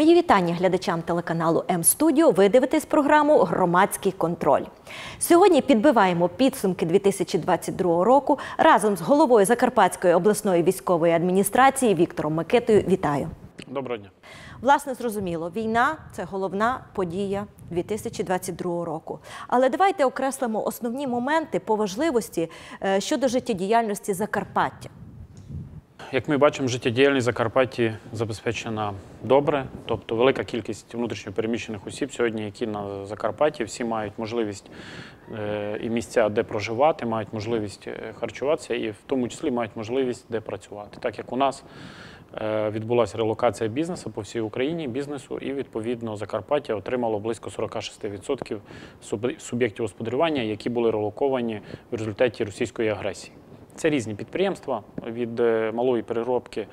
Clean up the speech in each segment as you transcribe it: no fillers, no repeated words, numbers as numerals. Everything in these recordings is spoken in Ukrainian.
Мої вітання глядачам телеканалу М-студіо. Ви дивитесь програму «Громадський контроль». Сьогодні підбиваємо підсумки 2022 року разом з головою Закарпатської обласної військової адміністрації Віктором Микитою. Вітаю. Доброго дня. Власне, зрозуміло, війна – це головна подія 2022 року. Але давайте окреслимо основні моменти по важливості щодо життєдіяльності Закарпаття. Як ми бачимо, життєдіяльність Закарпатті забезпечена добре. Тобто велика кількість внутрішньопереміщених осіб сьогодні, які на Закарпатті, всі мають можливість і місця, де проживати, мають можливість харчуватися і в тому числі мають можливість де працювати. Так як у нас відбулася релокація бізнесу по всій Україні, бізнесу, і відповідно Закарпаття отримало близько 46% суб'єктів господарювання, які були релоковані в результаті російської агресії. Це різні підприємства, від малої переробки,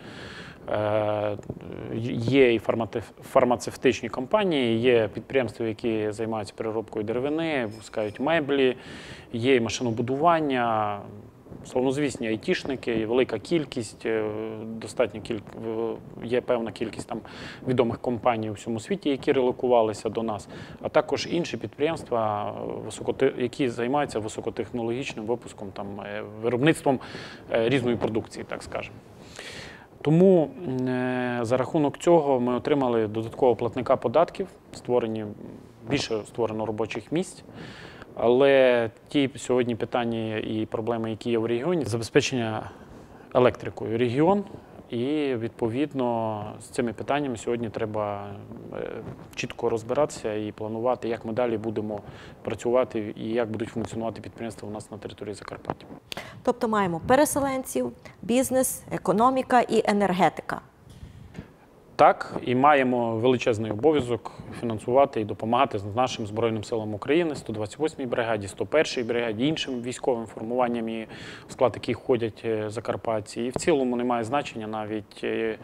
є і фармацевтичні компанії, є підприємства, які займаються переробкою деревини, випускають меблі, є і машинобудування, славнозвісні айтішники, велика кількість, є певна кількість там відомих компаній у всьому світі, які релокувалися до нас, а також інші підприємства, які займаються високотехнологічним випуском, виробництвом різної продукції, так скажемо. Тому за рахунок цього ми отримали додаткового платника податків, більше створено робочих місць. Але ті сьогодні питання і проблеми, які є в регіоні, забезпечення електрикою регіон, і відповідно з цими питаннями сьогодні треба чітко розбиратися і планувати, як ми далі будемо працювати і як будуть функціонувати підприємства у нас на території Закарпаття. Тобто маємо переселенців, бізнес, економіка і енергетика. Так, і маємо величезний обов'язок фінансувати і допомагати нашим Збройним силам України, 128-й бригаді, 101-й бригаді, іншим військовим формуванням, в склад яких входять закарпатці. І в цілому немає значення навіть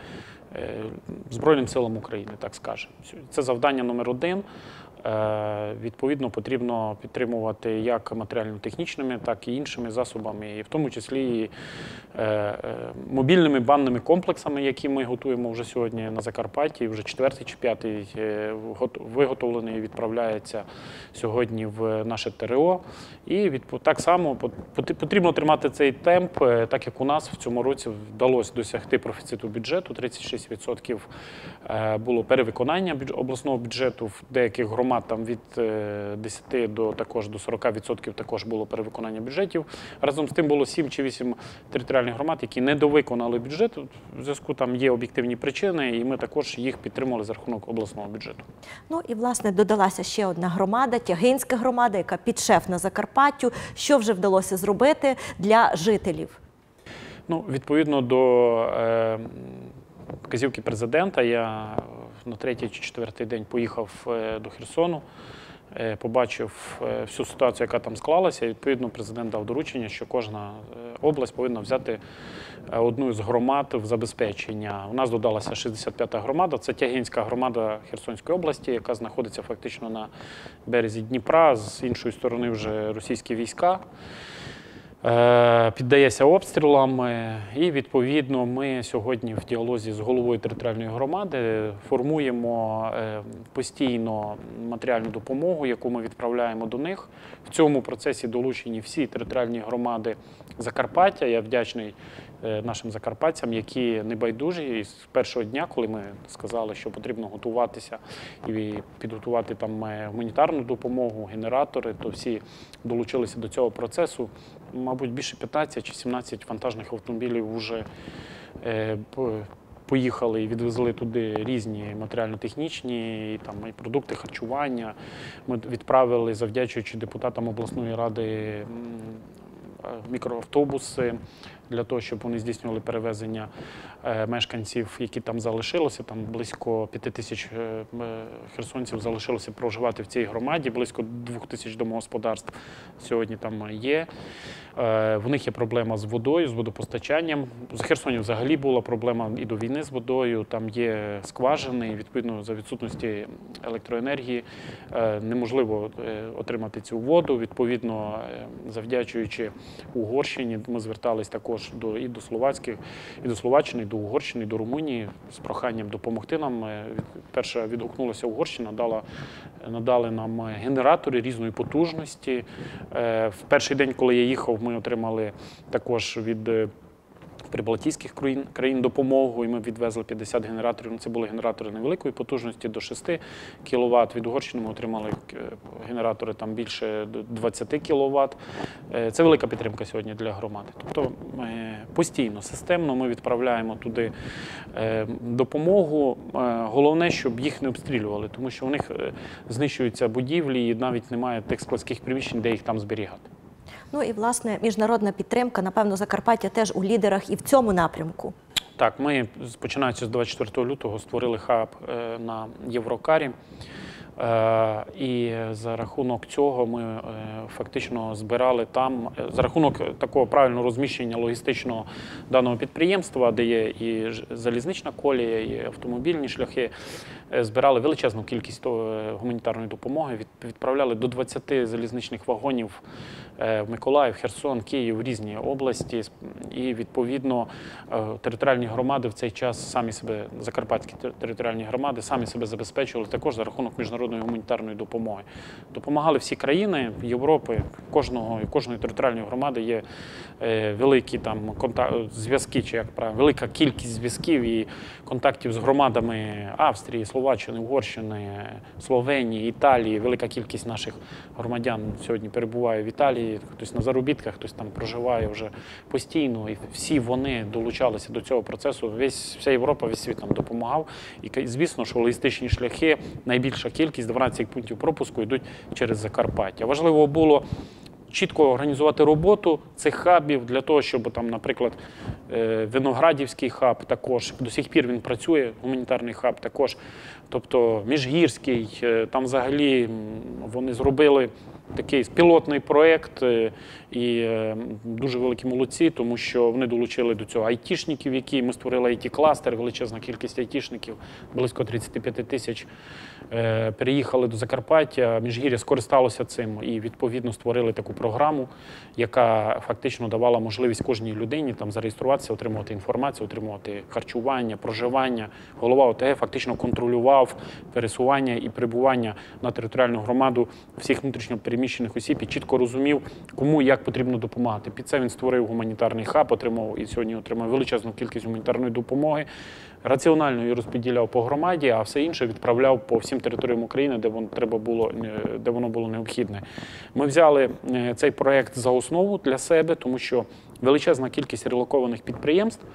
Збройним силам України, так скажемо. Це завдання номер один. Відповідно, потрібно підтримувати як матеріально-технічними, так і іншими засобами, і в тому числі і мобільними банними комплексами, які ми готуємо вже сьогодні на Закарпатті, вже 4-й чи 5-й виготовлений і відправляється сьогодні в наше ТРО. І так само потрібно тримати цей темп, так як у нас в цьому році вдалося досягти профіциту бюджету, 36% було перевиконання обласного бюджету, в деяких громад там від 10 до 40% також було перевиконання бюджетів. Разом з тим було 7 чи 8 територіальних громад, які недовиконали бюджет. В зв'язку там є об'єктивні причини, і ми також їх підтримали за рахунок обласного бюджету. Ну і, власне, додалася ще одна громада, Тягинська громада, яка підшефна Закарпаттю. Що вже вдалося зробити для жителів? Ну, відповідно до вказівки президента, я на 3-й чи 4-й день поїхав до Херсону, побачив всю ситуацію, яка там склалася. Відповідно, президент дав доручення, що кожна область повинна взяти одну з громад в забезпечення. У нас додалася 65-та громада, це Тягинська громада Херсонської області, яка знаходиться фактично на березі Дніпра, з іншої сторони вже російські війська. Піддається обстрілам, і відповідно ми сьогодні в діалозі з головою територіальної громади формуємо постійно матеріальну допомогу, яку ми відправляємо до них. В цьому процесі долучені всі територіальні громади Закарпаття. Я вдячний нашим закарпатцям, які небайдужі. І з першого дня, коли ми сказали, що потрібно готуватися і підготувати там гуманітарну допомогу, генератори, то всі долучилися до цього процесу. Мабуть, більше 15 чи 17 вантажних автомобілів вже поїхали і відвезли туди різні матеріально-технічні і продукти харчування. Ми відправили, завдячуючи депутатам обласної ради, мікроавтобуси для того, щоб вони здійснювали перевезення мешканців, які там залишилися. Там близько 5 тисяч херсонців залишилося проживати в цій громаді, близько 2 тисяч домогосподарств сьогодні там є. В них є проблема з водою, з водопостачанням. В Херсоні взагалі була проблема і до війни з водою. Там є скважини, і відповідно за відсутності електроенергії неможливо отримати цю воду. Відповідно, завдячуючи Угорщині, ми звертались також також і до словацьких, і до Словаччини, і до Угорщини, і до Румунії з проханням допомогти нам. Перша відгукнулася Угорщина, надали нам генератори різної потужності. В перший день, коли я їхав, ми отримали також від прибалтійських країн допомогу, і ми відвезли 50 генераторів. Це були генератори невеликої потужності, до 6 кВт. Від Угорщини ми отримали генератори там більше 20 кВт. Це велика підтримка сьогодні для громади. Тобто постійно, системно ми відправляємо туди допомогу. Головне, щоб їх не обстрілювали, тому що у них знищуються будівлі і навіть немає тих складських приміщень, де їх там зберігати. Ну і, власне, міжнародна підтримка, напевно, Закарпаття теж у лідерах і в цьому напрямку. Так, ми, починаючи з 24 лютого, створили хаб на Єврокарі. І за рахунок цього ми фактично збирали там, за рахунок такого правильного розміщення логістичного даного підприємства, де є і залізнична колія, і автомобільні шляхи, збирали величезну кількість гуманітарної допомоги, відправляли до 20 залізничних вагонів в Миколаїв, Херсон, Київ, різні області. І, відповідно, територіальні громади в цей час самі себе, закарпатські територіальні громади, самі себе забезпечували також за рахунок міжнародної гуманітарної допомоги. Допомагали всі країни Європи, кожної територіальної громади є великі там зв'язки, чи як правильно, велика кількість зв'язків і контактів з громадами Австрії, Словаччини, Угорщини, Словенії, Італії. Велика кількість наших громадян сьогодні перебуває в Італії, хтось на заробітках, хтось там проживає вже постійно. І всі вони долучалися до цього процесу. Вся Європа, весь світ нам допомагав. І, звісно, що логістичні шляхи, найбільша кількість, 12 пунктів пропуску, йдуть через Закарпаття. Важливо було чітко організувати роботу цих хабів для того, щоб там, наприклад, Виноградівський хаб також, до сих пір він працює, гуманітарний хаб також, тобто Міжгірський, там взагалі вони зробили такий пілотний проєкт і дуже великі молодці, тому що вони долучили до цього айтішників, які ми створили IT-кластер, величезна кількість айтішників, близько 35 тисяч переїхали до Закарпаття, Міжгір'я скористалося цим і відповідно створили таку програму, яка фактично давала можливість кожній людині там зареєструватися, отримувати інформацію, отримувати харчування, проживання. Голова ОТГ фактично контролював пересування і перебування на територіальну громаду всіх внутрішньо переміщених осіб і чітко розумів, кому і як потрібно допомагати. Під це він створив гуманітарний хаб, отримав і сьогодні отримав величезну кількість гуманітарної допомоги, раціонально її розподіляв по громаді, а все інше відправляв по всім територіям України, де воно було необхідне. Ми взяли цей проєкт за основу для себе, тому що величезна кількість релокованих підприємств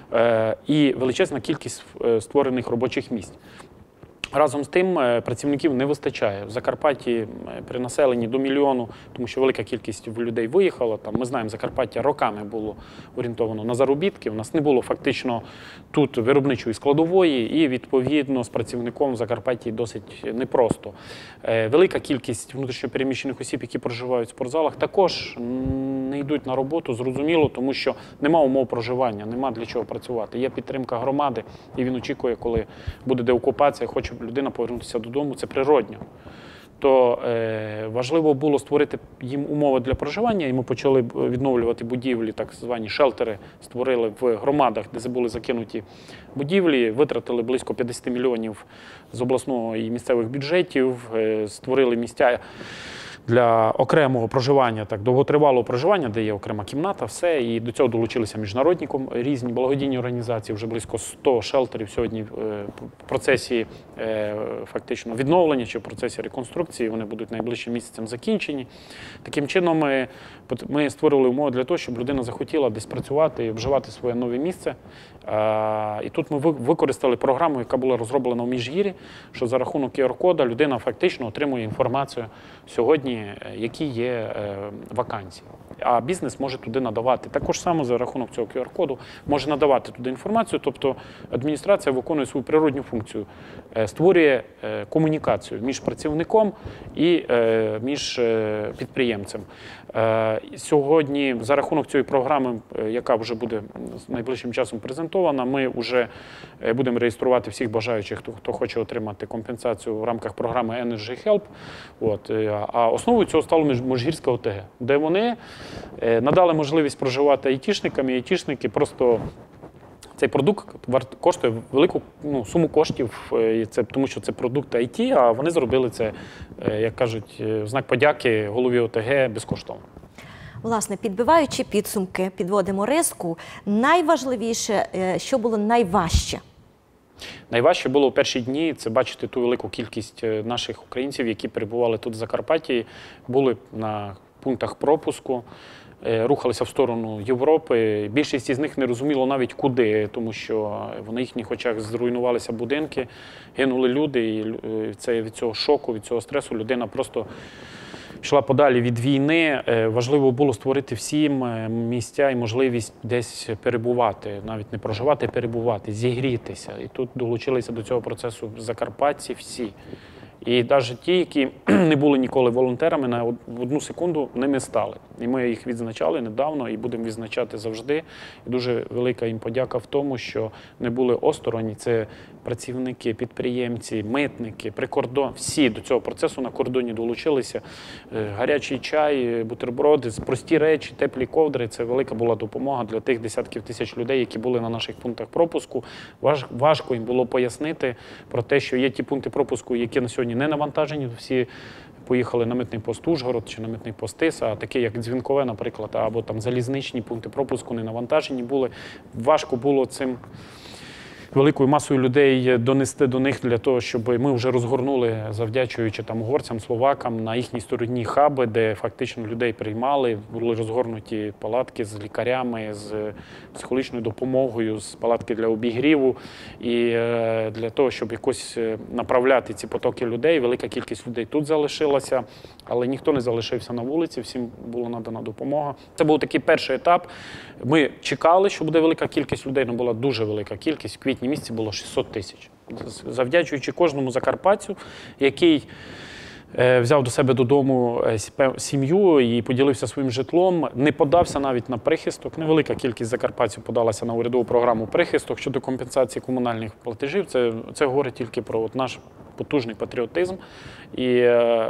і величезна кількість створених робочих місць. Разом з тим працівників не вистачає. В Закарпатті при населенні до мільйону, тому що велика кількість людей виїхала. Там, ми знаємо, Закарпаття роками було орієнтовано на заробітки. У нас не було фактично тут виробничої складової і, відповідно, з працівником в Закарпатті досить непросто. Велика кількість внутрішньопереміщених осіб, які проживають в спортзалах, також не йдуть на роботу, зрозуміло, тому що нема умов проживання, нема для чого працювати. Є підтримка громади, і він очікує, коли буде деокупація, хоче людина повернутися додому, це природньо. То важливо було створити їм умови для проживання, і ми почали відновлювати будівлі, так звані шелтери, створили в громадах, де були закинуті будівлі, витратили близько 50 мільйонів з обласного і місцевих бюджетів, створили місця для окремого проживання, так, довготривалого проживання, де є окрема кімната, все. І до цього долучилися міжнародні різні благодійні організації, вже близько 100 шелтерів сьогодні в процесі фактично відновлення чи в процесі реконструкції, вони будуть найближчим місяцем закінчені. Таким чином ми створили умови для того, щоб людина захотіла десь працювати і вживати своє нове місце. І тут ми використали програму, яка була розроблена в Міжгір'ї, що за рахунок QR-кода людина фактично отримує інформацію сьогодні, які є вакансії. А бізнес може туди надавати. Також само за рахунок цього QR-коду може надавати туди інформацію, тобто адміністрація виконує свою природню функцію, створює комунікацію між працівником і між підприємцем. Сьогодні за рахунок цієї програми, яка вже буде найближчим часом презентована, ми вже будемо реєструвати всіх бажаючих, хто хоче отримати компенсацію в рамках програми Energy Help. А основою цього стало Можгірська ОТГ, де вони надали можливість проживати айтішникам, і айтішники просто цей продукт коштує велику суму коштів, тому що це продукт IT, а вони зробили це, як кажуть, в знак подяки голові ОТГ безкоштовно. Власне, підбиваючи підсумки, підводимо риску. Найважливіше, що було найважче? Найважче було в перші дні – це бачити ту велику кількість наших українців, які перебували тут в Закарпатті, були на пунктах пропуску, рухалися в сторону Європи. Більшість із них не розуміло навіть куди, тому що на їхніх очах зруйнувалися будинки, гинули люди, і це від цього шоку, від цього стресу людина просто йшла подалі від війни. Важливо було створити всім місця і можливість десь перебувати, навіть не проживати, а перебувати, зігрітися. І тут долучилися до цього процесу закарпатці всі. І навіть ті, які не були ніколи волонтерами, на одну секунду ними стали. І ми їх відзначали недавно і будемо відзначати завжди. І дуже велика їм подяка в тому, що не були осторонь. Це працівники, підприємці, митники, прикордон. Всі до цього процесу на кордоні долучилися. Гарячий чай, бутерброди, прості речі, теплі ковдри. Це велика була допомога для тих десятків тисяч людей, які були на наших пунктах пропуску. Важко їм було пояснити про те, що є ті пункти пропуску, які на сьогодні не навантажені. Всі поїхали на митний пост Ужгород чи на митний пост Тиса, а такі, як Дзвінкове, наприклад, або там залізничні пункти пропуску не навантажені були. Важко було цим великою масою людей донести до них для того, щоб ми вже розгорнули, завдячуючи там угорцям, словакам, на їхній стороні хаби, де фактично людей приймали, були розгорнуті палатки з лікарями, з психологічною допомогою, з палатки для обігріву. І для того, щоб якось направляти ці потоки людей, велика кількість людей тут залишилася, але ніхто не залишився на вулиці, всім була надана допомога. Це був такий перший етап. Ми чекали, що буде велика кількість людей, але була дуже велика кількість. В квітні місяці було 600 тисяч. Завдячуючи кожному закарпатцю, який взяв до себе додому сім'ю і поділився своїм житлом, не подався навіть на прихисток. Невелика кількість закарпатців подалася на урядову програму прихисток щодо компенсації комунальних платежів. Це говорить тільки про наш потужний патріотизм. І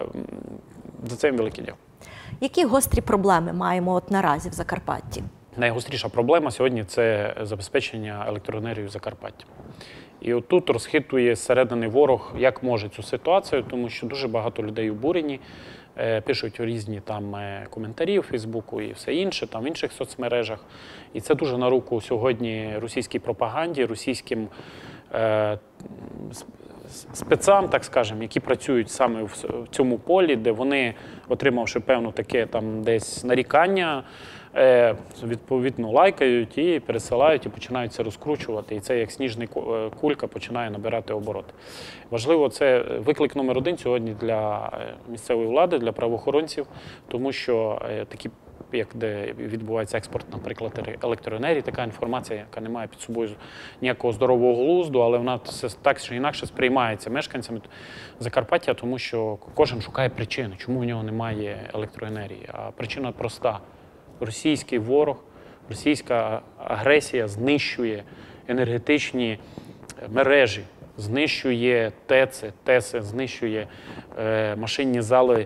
за це їм велике дякую. Які гострі проблеми маємо наразі в Закарпатті? Найгостріша проблема сьогодні – це забезпечення електроенергією в Закарпатті. І отут розхитує зсередини ворог, як може цю ситуацію, тому що дуже багато людей обурені, пишуть різні там коментарі у Фейсбуку і все інше, там в інших соцмережах. І це дуже на руку сьогодні російській пропаганді, російським спецам, так скажемо, які працюють саме в цьому полі, де вони, отримавши певно таке там десь нарікання, відповідно лайкають і пересилають, і починають це розкручувати. І це як сніжна кулька починає набирати обороти. Важливо, це виклик номер один сьогодні для місцевої влади, для правоохоронців, тому що такі, як де відбувається експорт, наприклад, електроенергії, така інформація, яка не має під собою ніякого здорового глузду, але вона так чи інакше сприймається мешканцями Закарпаття, тому що кожен шукає причини, чому в нього немає електроенергії. А причина проста. Російський ворог, російська агресія знищує енергетичні мережі, знищує ТЕЦи, знищує машинні зали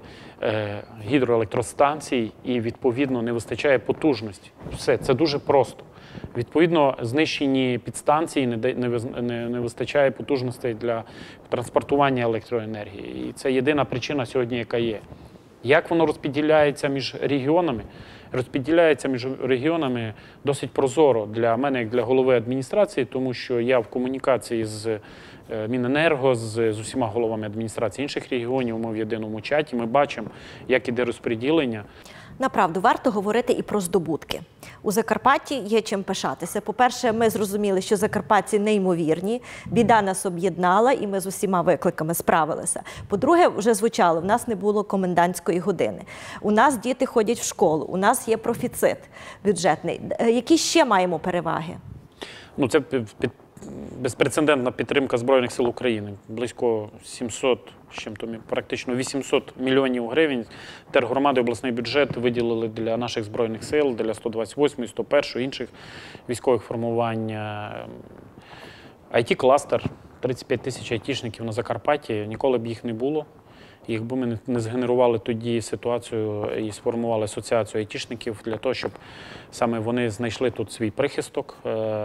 гідроелектростанцій і, відповідно, не вистачає потужності. Все, це дуже просто. Відповідно, знищені підстанції, не вистачає потужностей для транспортування електроенергії. І це єдина причина сьогодні, яка є. Як воно розподіляється між регіонами? Розподіляється між регіонами досить прозоро для мене, як для голови адміністрації, тому що я в комунікації з Міненерго, з усіма головами адміністрації інших регіонів, ми в єдиному чаті, ми бачимо, як іде розподілення. Направду, варто говорити і про здобутки. У Закарпатті є чим пишатися. По-перше, ми зрозуміли, що закарпатці неймовірні, біда нас об'єднала і ми з усіма викликами справилися. По-друге, вже звучало, в нас не було комендантської години. У нас діти ходять в школу, у нас є профіцит бюджетний. Які ще маємо переваги? Ну, це безпрецедентна підтримка Збройних сил України. Близько 700, практично 800 мільйонів гривень тергромади, обласний бюджет виділили для наших Збройних сил, для 128-ї, 101-ї, інших військових формувань. IT-кластер, 35 тисяч айтішників на Закарпатті, ніколи б їх не було. якби ми не згенерували тоді ситуацію і сформували асоціацію айтішників для того, щоб саме вони знайшли тут свій прихисток.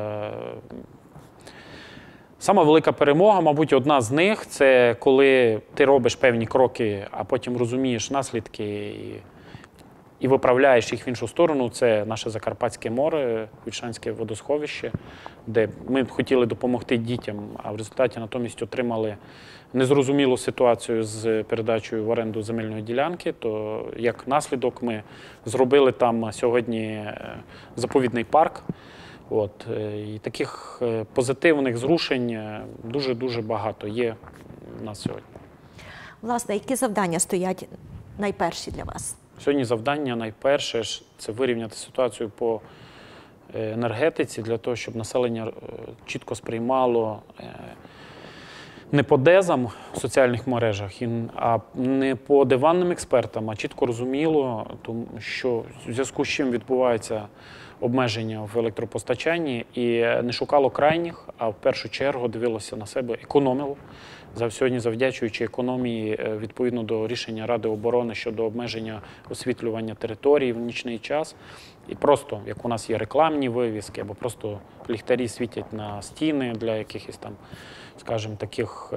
Сама велика перемога, мабуть, одна з них – це коли ти робиш певні кроки, а потім розумієш наслідки і виправляєш їх в іншу сторону. Це наше Закарпатське море, Вільшанське водосховище, де ми хотіли допомогти дітям, а в результаті натомість отримали незрозумілу ситуацію з передачею в оренду земельної ділянки. То як наслідок ми зробили там сьогодні заповідний парк. І таких позитивних зрушень дуже-дуже багато є у нас сьогодні. Власне, які завдання стоять найперші для вас? Сьогодні завдання найперше – це вирівняти ситуацію по енергетиці, для того, щоб населення чітко сприймало не по дезам в соціальних мережах, а не по диванним експертам, а чітко розуміло, що в зв'язку з чим відбувається обмеження в електропостачанні, і не шукало крайніх, а в першу чергу дивилося на себе, економило. Сьогодні, завдячуючи економії, відповідно до рішення Ради оборони щодо обмеження освітлювання території в нічний час, і просто, як у нас є рекламні вивіски, або просто ліхтарі світять на стіни для якихось там, скажімо, таких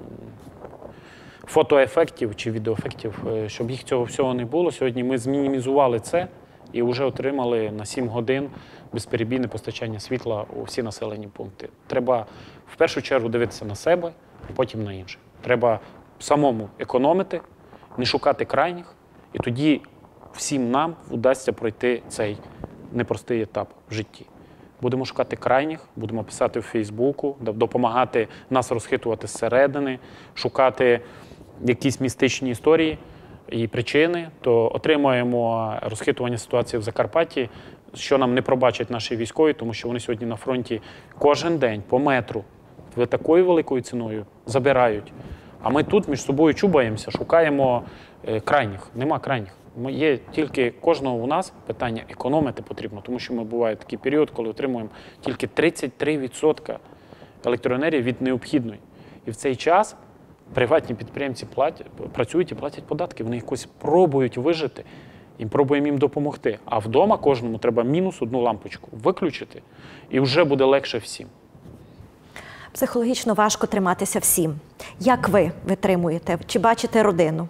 фотоефектів чи відеоефектів, щоб їх цього всього не було. Сьогодні ми змінімізували це і вже отримали на 7 годин безперебійне постачання світла у всі населені пункти. Треба в першу чергу дивитися на себе, а потім на інших. Треба самому економити, не шукати крайніх, і тоді всім нам вдасться пройти цей непростий етап в житті. Будемо шукати крайніх, будемо писати в Фейсбуку, допомагати нас розхитувати зсередини, шукати якісь містичні історії і причини, то отримаємо розхитування ситуації в Закарпатті, що нам не пробачать наші військові, тому що вони сьогодні на фронті кожен день по метру такою великою ціною забирають. А ми тут між собою чубаємося, шукаємо крайніх. Нема крайніх. Є тільки кожного у нас питання економити потрібно, тому що ми буває такий період, коли отримуємо тільки 33% електроенергії від необхідної. І в цей час приватні підприємці працюють і платять податки, вони якось пробують вижити, і пробуємо їм допомогти. А вдома кожному треба мінус одну лампочку виключити, і вже буде легше всім. Психологічно важко триматися всім. Як ви витримуєте? Чи бачите родину?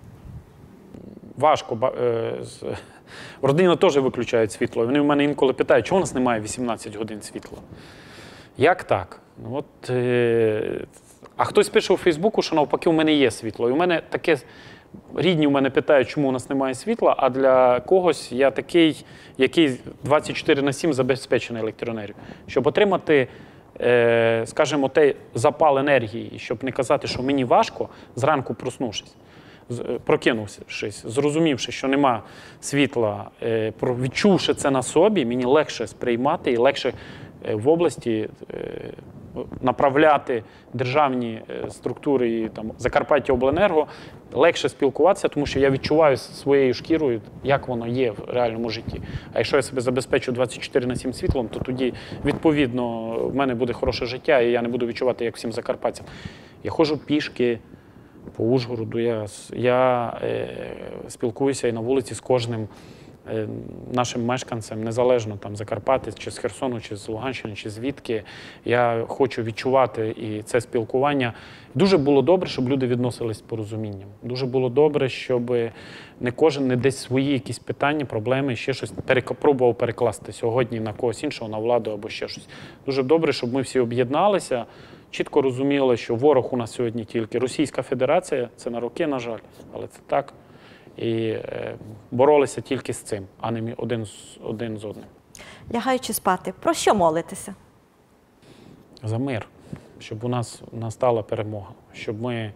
Важко. Родина теж виключає світло. Вони в мене інколи питають, чого у нас немає 18 годин світла? Як так? А хтось пише у Фейсбуку, що навпаки у мене є світло. І у мене таке, рідні у мене питають, чому у нас немає світла, а для когось я такий, який 24/7 забезпечений електроенергією. Щоб отримати, скажімо, той запал енергії, щоб не казати, що мені важко, зранку проснувшись, прокинувшись, зрозумівши, що нема світла, відчувши це на собі, мені легше сприймати і легше в області направляти державні структури і там Закарпаттяобленерго, легше спілкуватися, тому що я відчуваю своєю шкірою, як воно є в реальному житті. А якщо я себе забезпечу 24/7 світлом, то тоді, відповідно, в мене буде хороше життя, і я не буду відчувати, як всім закарпатцям. Я ходжу пішки по Ужгороду, я спілкуюся і на вулиці з кожним нашим мешканцем, незалежно там Закарпати, чи з Херсону, чи з Луганщини, чи звідки. Я хочу відчувати і це спілкування. Дуже було добре, щоб люди відносились з порозумінням. Дуже було добре, щоб не кожен не десь свої якісь питання, проблеми, ще щось пробував перекласти сьогодні на когось іншого, на владу або ще щось. Дуже добре, щоб ми всі об'єдналися, чітко розуміли, що ворог у нас сьогодні тільки Російська Федерація, це на роки, на жаль, але це так. І боролися тільки з цим, а не один з одним. Лягаючи спати, про що молитеся? За мир, щоб у нас настала перемога, щоб ми,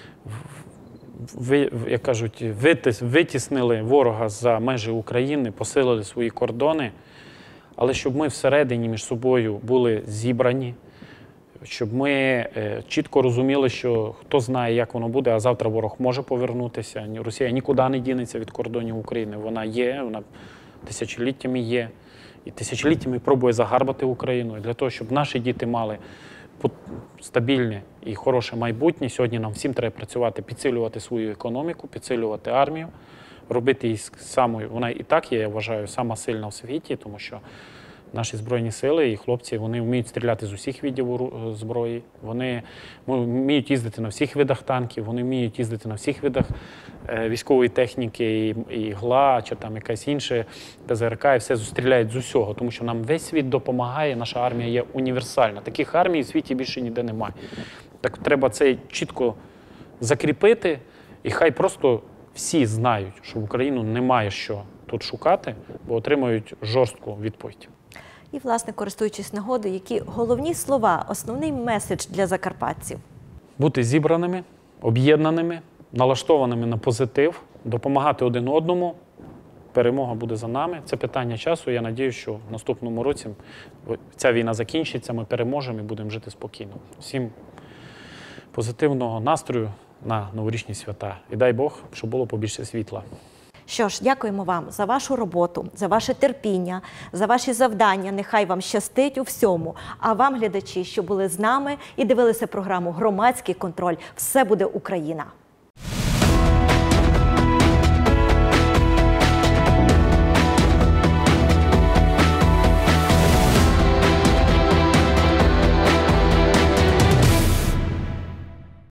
як кажуть, витіснили ворога за межі України, посилили свої кордони, але щоб ми всередині між собою були зібрані, щоб ми чітко розуміли, що хто знає, як воно буде, а завтра ворог може повернутися. Росія нікуди не дінеться від кордонів України. Вона є, вона тисячоліттями є. І тисячоліттями пробує загарбати Україну. І для того, щоб наші діти мали стабільне і хороше майбутнє. Сьогодні нам всім треба працювати, підсилювати свою економіку, підсилювати армію, робити її самою, вона і так є, я вважаю, сама сильна в світі, тому що наші Збройні сили і хлопці, вони вміють стріляти з усіх видів зброї, вони вміють їздити на всіх видах танків, вони вміють їздити на всіх видах військової техніки, і ігла, чи там якась інша ПЗРК, і все стріляють з усього, тому що нам весь світ допомагає, наша армія є універсальна. Таких армій в світі більше ніде немає. Так треба це чітко закріпити, і хай просто всі знають, що в Україну немає що тут шукати, бо отримують жорстку відповідь. І, власне, користуючись нагодою, які головні слова, основний меседж для закарпатців? Бути зібраними, об'єднаними, налаштованими на позитив, допомагати один одному. Перемога буде за нами. Це питання часу. Я сподіваюся, що в наступному році ця війна закінчиться, ми переможемо і будемо жити спокійно. Всім позитивного настрою на новорічні свята. І дай Бог, щоб було побільше світла. Що ж, дякуємо вам за вашу роботу, за ваше терпіння, за ваші завдання. Нехай вам щастить у всьому. А вам, глядачі, що були з нами і дивилися програму «Громадський контроль», все буде Україна!